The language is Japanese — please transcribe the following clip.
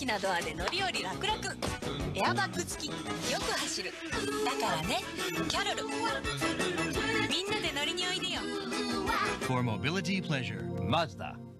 なドアで乗り降り楽々。エアバッグ付き、よく走る。だからね、キャロル。みんなで乗りにおいでよ。 For mobility pleasure, Mazda.